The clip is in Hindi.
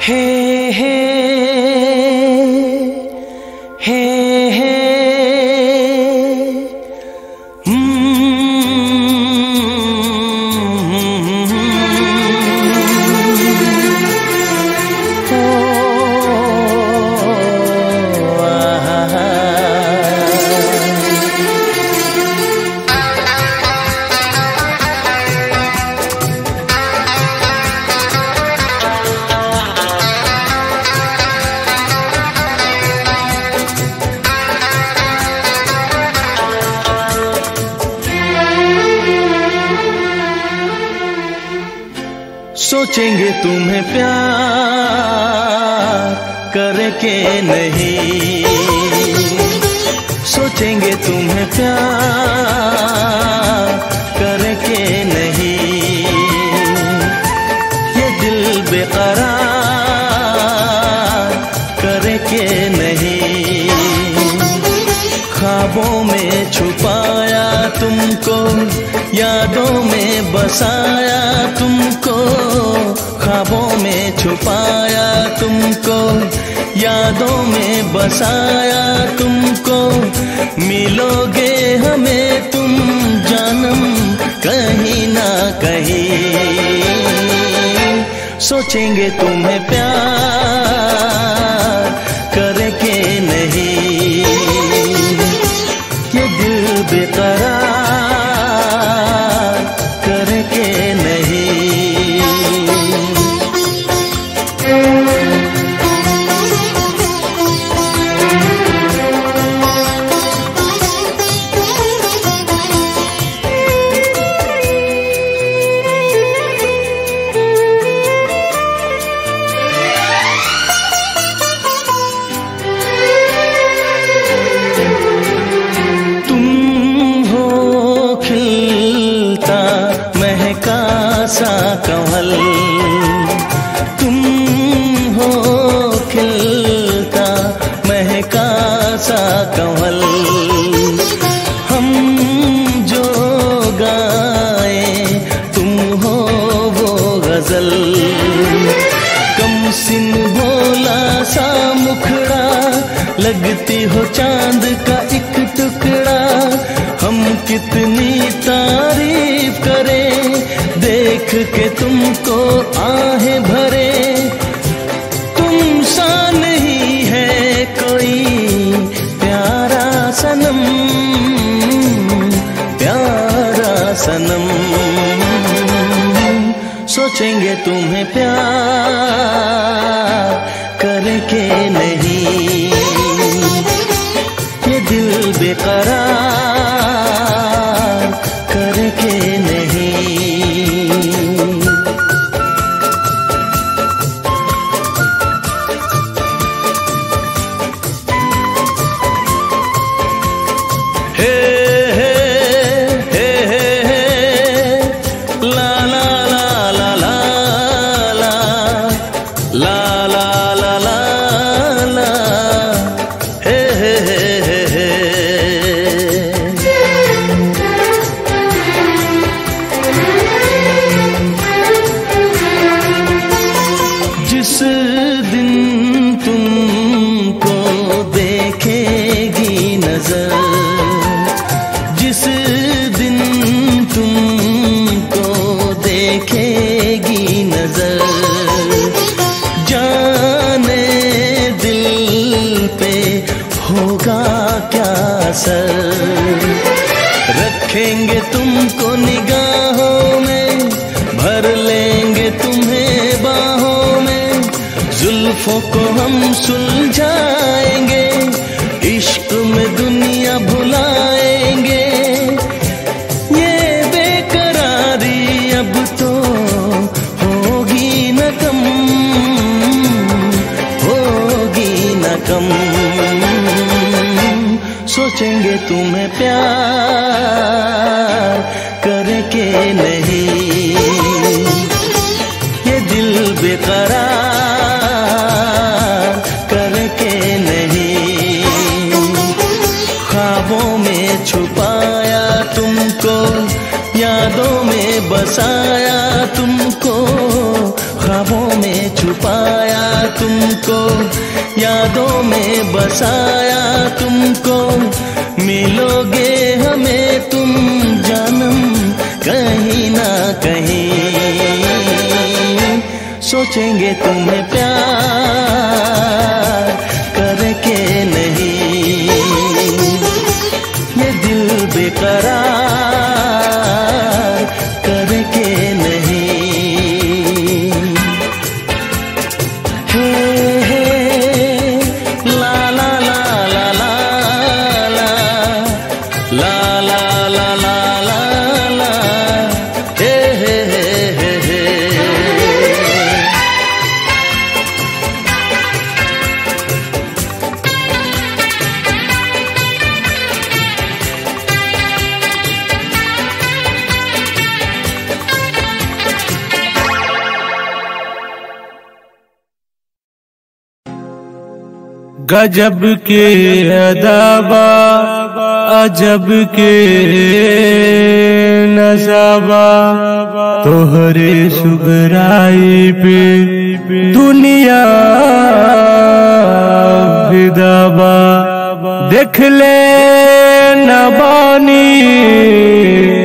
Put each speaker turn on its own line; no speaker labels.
हे हे हे हे सोचेंगे तुम्हें प्यार करके नहीं, सोचेंगे तुम्हें प्यार करके नहीं, ये दिल बेकरार करके नहीं, ख्वाबों में छुपाया तुमको, यादों में बसाया तुमको, ख्वाबों में छुपाया तुमको, यादों में बसाया तुमको, मिलोगे हमें तुम जानम कहीं ना कहीं, सोचेंगे तुम्हें प्यार करके नहीं, ये दिल बेकरार करके नहीं। सा कमल तुम हो, खिलता महका सा कमल, हम जो गाए तुम हो वो गजल, कम सिन भोला सा मुखड़ा, लगती हो चांद का एक टुकड़ा, हम कितनी तारीफ करें देख के तुमको आहें भरे, तुम सा नहीं है कोई प्यारा सनम, प्यारा सनम, सोचेंगे तुम्हें प्यार करके नहीं, ये दिल बेकरार करके नहीं। जिस दिन तुमको देखेगी नजर, जिस दिन तुमको देखेगी नजर, जाने दिल पे होगा क्या असर, रखेंगे तुमको निगाहों में, भर लेंगे तुम्हें बाहों में, जुल्फों को हम सुलझाएंगे, इश्क में दुनिया भुलाएंगे, ये बेकरारी अब तो होगी न कम, होगी न कम, सोचेंगे तुम्हें प्यार करके नहीं, ये दिल बेकरार करके नहीं, ख्वाबों में छुपाया तुमको, यादों में बसाया तुमको, ख्वाबों में छुपाया यादों में बसाया तुमको, मिलोगे हमें तुम जानम कहीं ना कहीं। सोचेंगे तुम्हें प्यार करके नहीं, ये दिल बेकरार करके नहीं। हे हे ला ला ला ला ला ला ला ला ला ला ला ला हे हे हे हे हे।
गजब के अदाबा अजब के नजाबा, तोहरे सुगराई पे दुनिया फिदाबा। देख ले न बानी